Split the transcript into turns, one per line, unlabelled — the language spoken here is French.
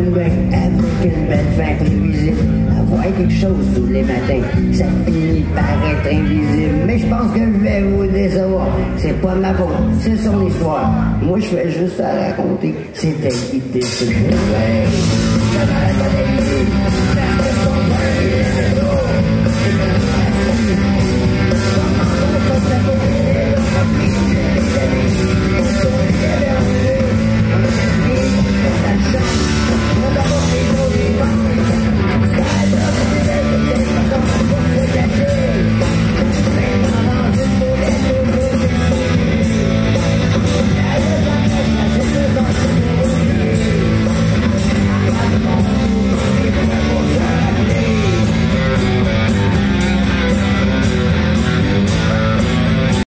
avec une belle fin prévisible. Avoir quelque chose tous les matins, ça finit par être invisible. Mais je pense que je vais vous décevoir. C'est pas ma faute, c'est son histoire. Moi je fais juste à raconter. C'est elle qui décide.